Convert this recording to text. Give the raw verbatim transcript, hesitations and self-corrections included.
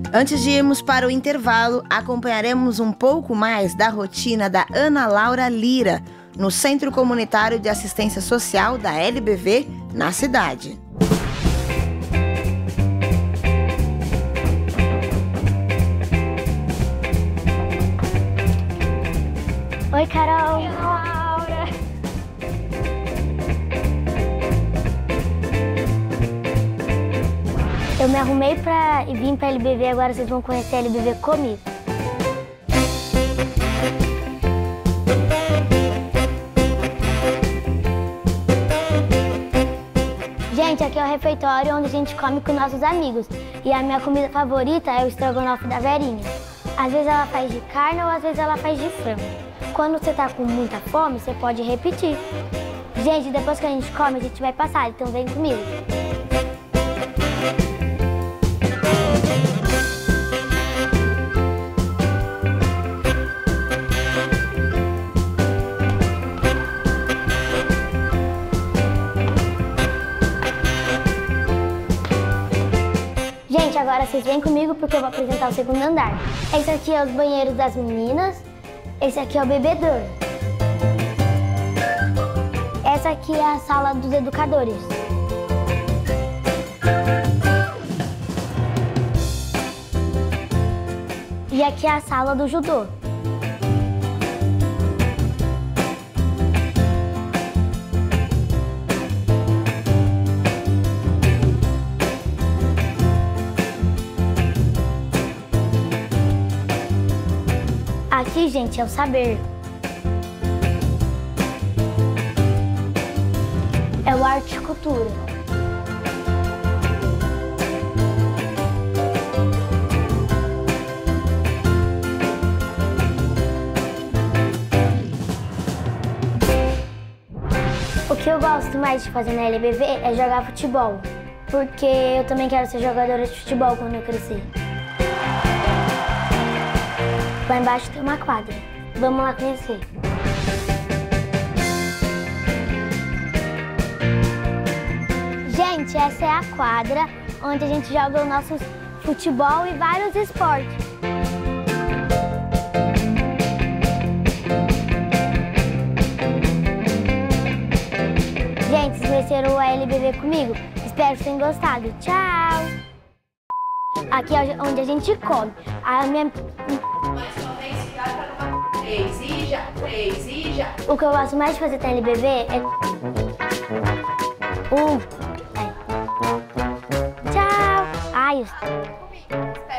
Antes de irmos para o intervalo, acompanharemos um pouco mais da rotina da Ana Laura Lira, no Centro Comunitário de Assistência Social da L B V, na cidade. Oi, Carol. Oi, Laura. Eu me arrumei pra e vim pra L B V, agora vocês vão conhecer a L B V comigo. Gente, aqui é o refeitório onde a gente come com nossos amigos. E a minha comida favorita é o estrogonofe da Verinha. Às vezes ela faz de carne ou às vezes ela faz de frango. Quando você tá com muita fome, você pode repetir. Gente, depois que a gente come, a gente vai passar, então vem comigo. Gente, agora vocês vêm comigo porque eu vou apresentar o segundo andar. Esse aqui é os banheiros das meninas. Esse aqui é o bebedouro. Essa aqui é a sala dos educadores. E aqui é a sala do judô. Aqui, gente, é o saber. É o arte e cultura. O que eu gosto mais de fazer na L B V é jogar futebol, porque eu também quero ser jogadora de futebol quando eu crescer. Lá embaixo tem uma quadra. Vamos lá conhecer. Gente, essa é a quadra onde a gente joga o nosso futebol e vários esportes. Gente, vocês conheceram a L B V comigo? Espero que tenham gostado. Tchau! Aqui é onde a gente come. A minha... Três e já, três e já. O que eu gosto mais de fazer na L B V é... Um. É. Tchau. Ai, eu...